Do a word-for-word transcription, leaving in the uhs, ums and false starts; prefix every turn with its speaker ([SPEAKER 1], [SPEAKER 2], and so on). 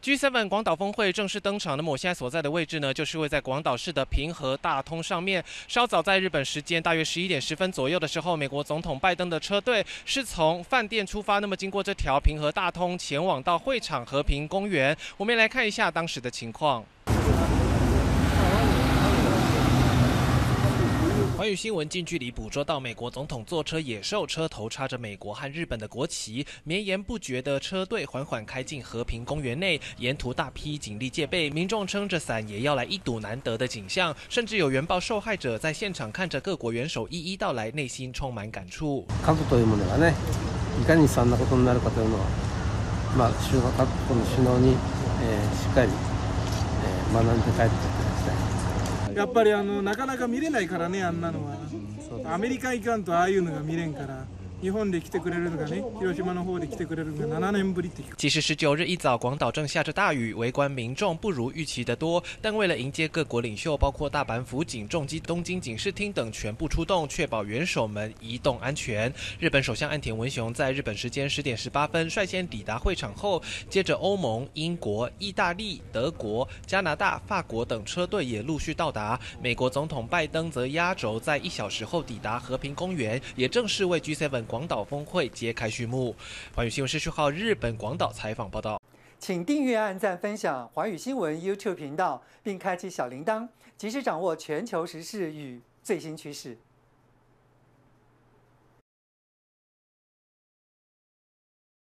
[SPEAKER 1] G 七 广岛峰会正式登场。那么我现在所在的位置呢，就是位在广岛市的平和大通上面。稍早在日本时间大约十一点十分左右的时候，美国总统拜登的车队是从饭店出发，那么经过这条平和大通前往到会场和平公园。我们来看一下当时的情况。寰宇新闻近距离捕捉到美国总统坐车野兽，车头插着美国和日本的国旗，绵延不绝的车队缓缓开进和平公园内，沿途大批警力戒备，民众撑着伞也要来一睹难得的景象，甚至有原爆受害者在现场看着各国元首一一到来，内心充满感触。
[SPEAKER 2] 核というものがね、いかに悲惨なことになるかというのは、まあ首脳各国の首脳に、えー、しっかり、えー、学んで帰っていただきたい。
[SPEAKER 3] やっぱりあのなかなか見れないからね、あんなのは。アメリカ行かんとああいうのが見れんから。日本で来てくれるのがね、広島の方で来てくれるのがななねんぶりって聞く。
[SPEAKER 1] 其实十九日一早，广岛正下着大雨，围观民众不如预期的多。但为了迎接各国领袖，包括大阪府警、重机东京警视厅等全部出动，确保元首们移动安全。日本首相岸田文雄在日本时间十点十八分率先抵达会场后，接着欧盟、英国、意大利、德国、加拿大、法国等车队也陆续到达。美国总统拜登则压轴在一小时后抵达和平公园，也正式为 G 七 广岛峰会揭开序幕。寰宇新闻视讯号日本广岛采访报道。
[SPEAKER 4] 请订阅、按赞、分享寰宇新闻 YouTube 频道，并开启小铃铛，及时掌握全球时事与最新趋势。